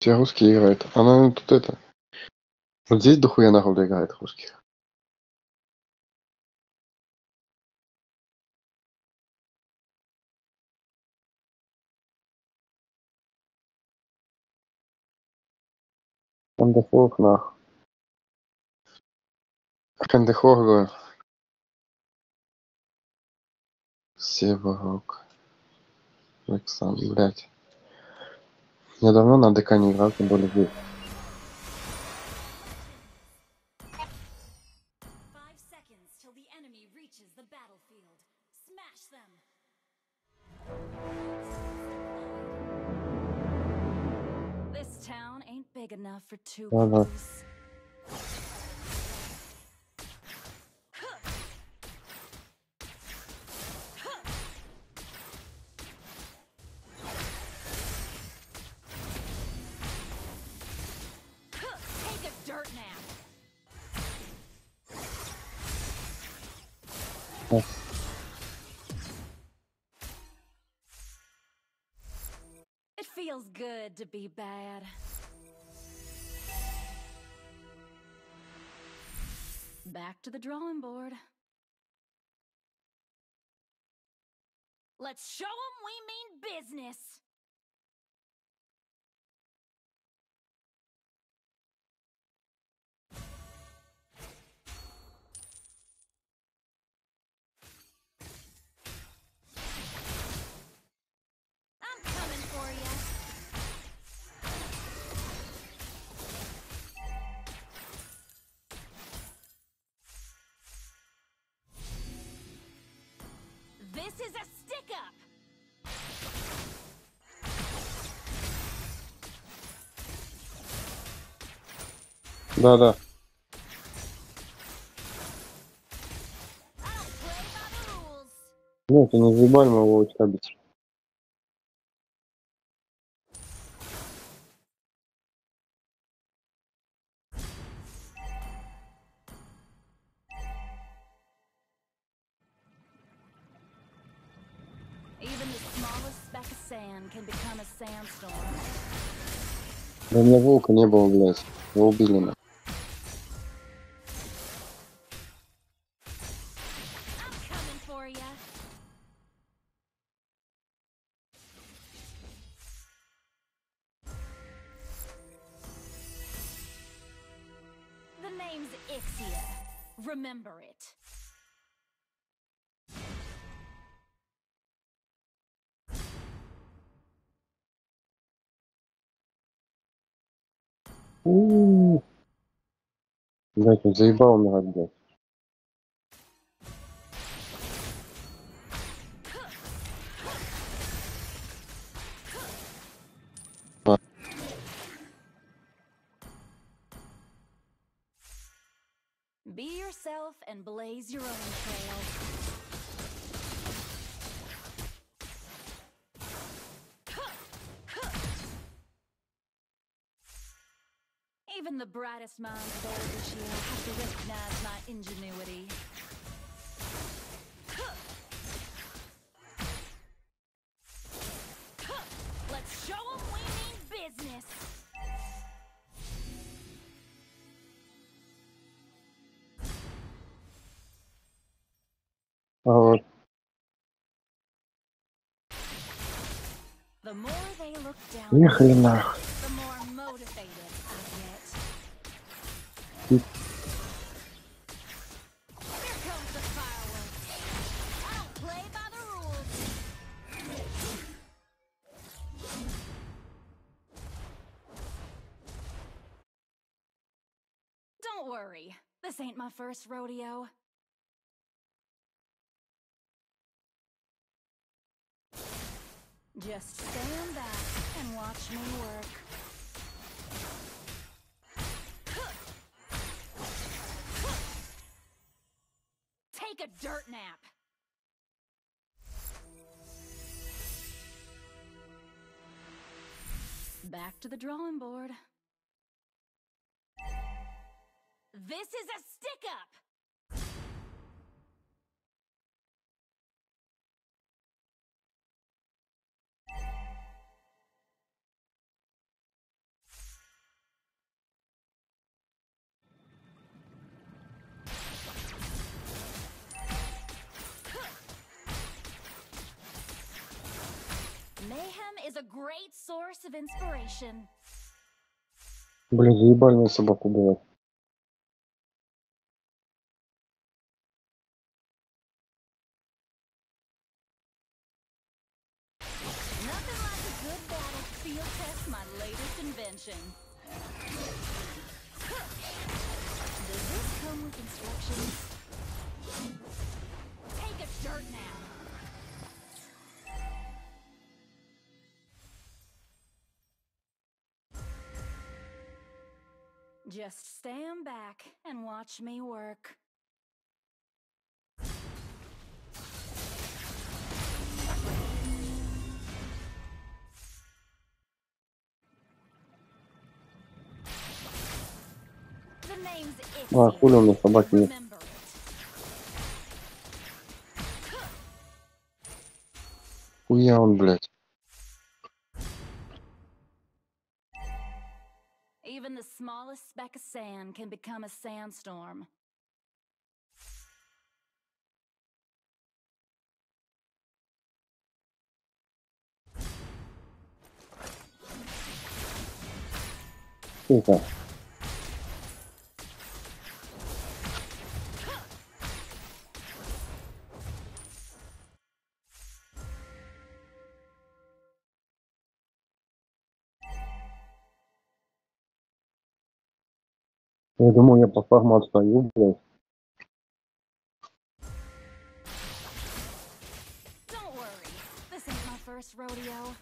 Все русские играют. Она тут это. Вот здесь дохуя народу играет русских. Хандефор нах. Хандефор, говорю. Северок. Александр, блядь. Я давно на ДК не играл, тем более здесь. 5 seconds till the enemy reaches the battlefield. Smash them! This town ain't big enough for two Ага. crews. Take a dirt nap. It feels good to be bad. Back to the drawing board. Let's show 'em we mean business. I'm coming for ya. This is a stick-up! Да-да. I don't play by the rules. Ну, это не заебали моего очка бить. Even the smallest speck of sand can become a sandstorm. Да у меня волка не было, блядь. Его убили на. I'm coming for ya. The name's Ixia. Remember it. Блядь, он заебал умирать, блядь. Be yourself and blaze your own trail. Even the brightest minds of Eldritch have to recognize my ingenuity. Let's show 'em we mean business. А вот. The more they look down, Ехали нах. the more motivated I get. Here comes the fireworks. I don't play by the rules. Don't worry, this ain't my first rodeo. Just stand back and watch me work. Take a dirt nap. Back to the drawing board. This is a stick-up! is a great source of inspiration. Блин, заебали мне собаку убивать. Nothing like a good battle to field test my latest invention. Does this come with instructions? Take a dirt nap. Just stand back and watch me work. The name's А, Itsy. хули у меня собаки нет. Remember it. Хуя он, блядь. Even the smallest speck of sand can become a sandstorm. Сука. Я думал, я по фарму отстаю, блядь. Don't worry, this ain't my first rodeo.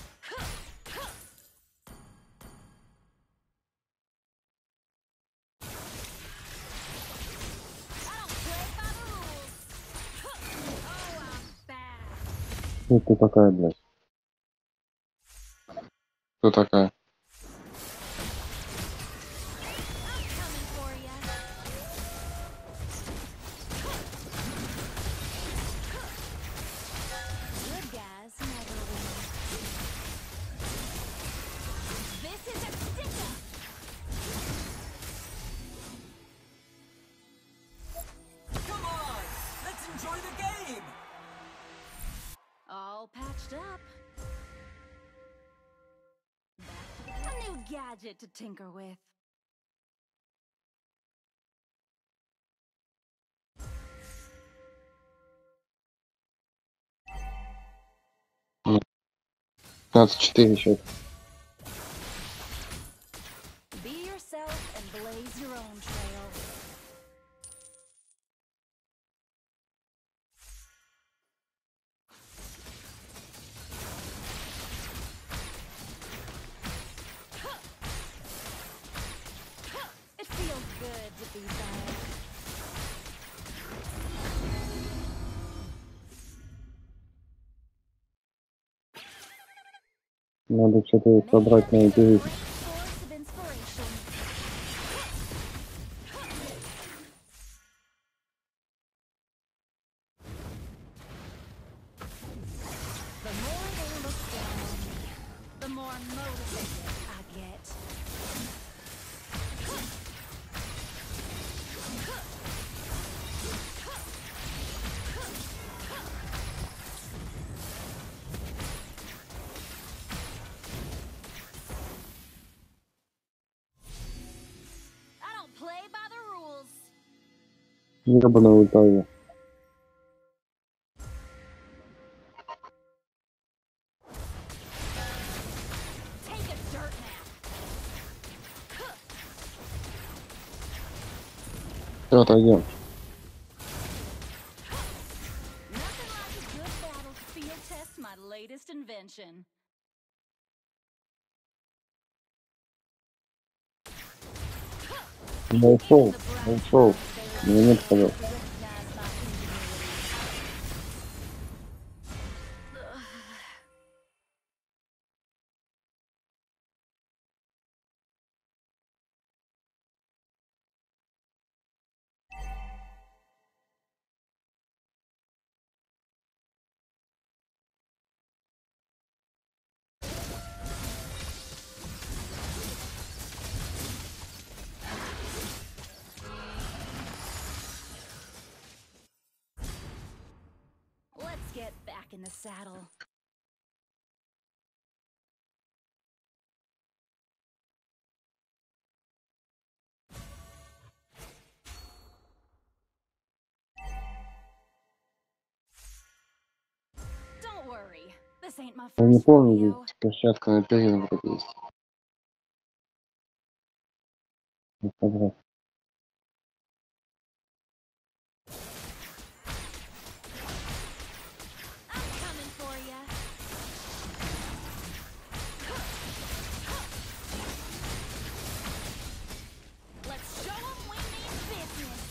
I don't play by the rules. Oh, I'm bad. Ну ты такая, блядь. Кто такая? I'm coming for ya. Good guys never win. This is a stick-up. Come on! Let's enjoy the game! All patched up. A new gadget to tinker with. Ну, 15-4 сейчас. Be yourself and blaze your own trail. It feels good to be back. Надо что-то собрать на Man is a эти. great source of inspiration. The more they look down on me, the more motivated I get. I don't play by the rules. Ебаная ультая. Take a dirt nap. Все, отойдем. Nothing like a good battle to field test my latest invention. Я ушел. Я ушел. Меня нет того. Let's get back in the saddle. This ain't my Я не first помню, rodeo. ведь площадка на перину вроде есть. Ну, подряд. I'm coming for ya. Let's show 'em we mean business.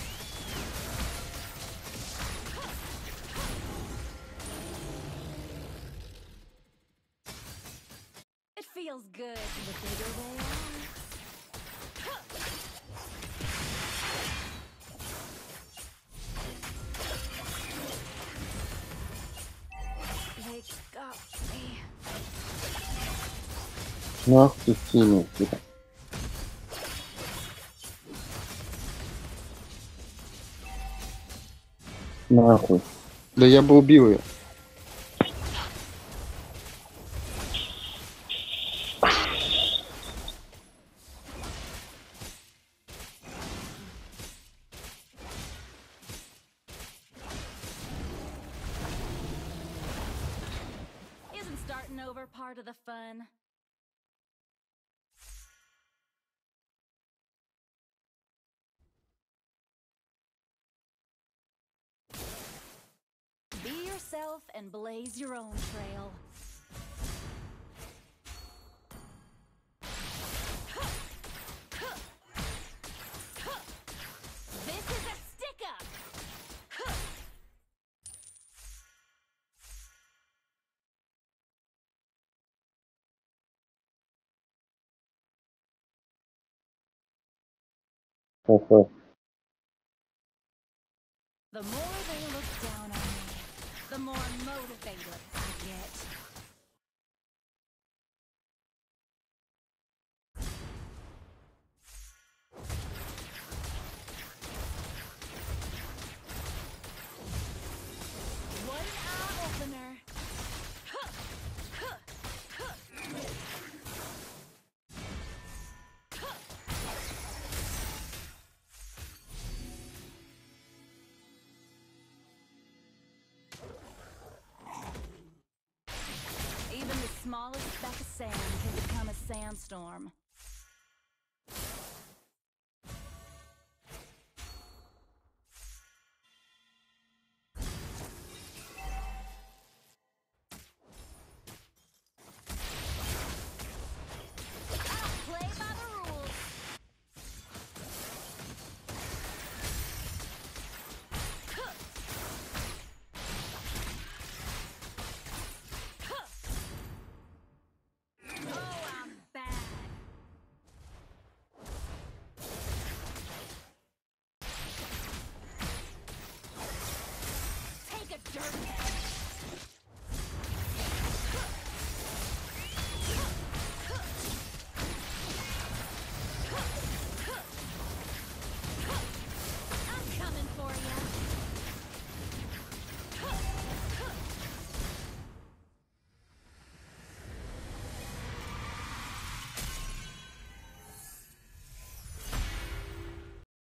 It feels good the bigger they are. They got me. Нахуй ты сильный, типа. Нахуй. Да я бы убил ее. Isn't starting over part of the fun? Be yourself and blaze your own trail. This is a stick-up! Хо-хо. The more they look down on me, the more motivated I get. One eye opener. Even the smallest speck of sand can become a sandstorm. I'll play by the rules. Oh, I'm bad. Take a dirt nap.